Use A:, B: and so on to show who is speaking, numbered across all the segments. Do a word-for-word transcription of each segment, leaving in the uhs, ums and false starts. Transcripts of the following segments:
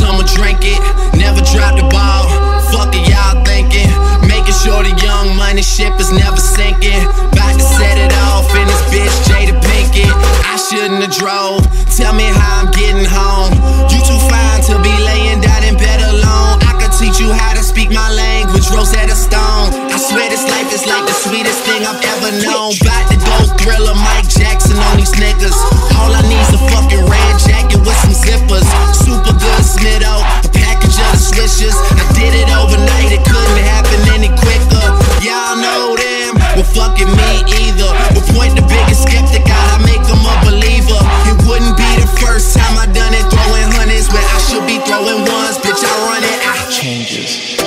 A: I'ma drink it, never drop the ball. Fuck it, y'all thinking. Making sure the young money ship is never sinking. About to set it off in this bitch, Jada Pinkett. I shouldn't have drove, tell me how I'm getting home. You too fine to be laying down in bed alone. I could teach you how to speak my language, Rosetta Stone. I swear this life is like the sweetest thing I've ever known. About to go Thriller, Mike Jackson on these niggas. All I need's a fucking red jacket with some zippers. Super good Smitto, a package of the swishers. I did it overnight, it couldn't happen any quicker. Y'all know them, well fucking me either. We'll point the biggest skeptic out, I make them a believer. It wouldn't be the first time I done it, throwing hundreds where I should be throwing ones. Bitch, I run it, I changes.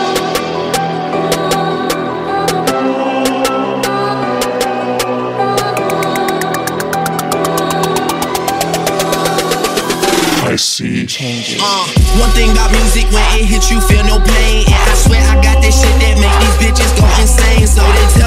B: I see changes.
A: Uh, one thing about music, when it hits you, feel no pain. And I swear I got that shit that make these bitches go insane. So they tell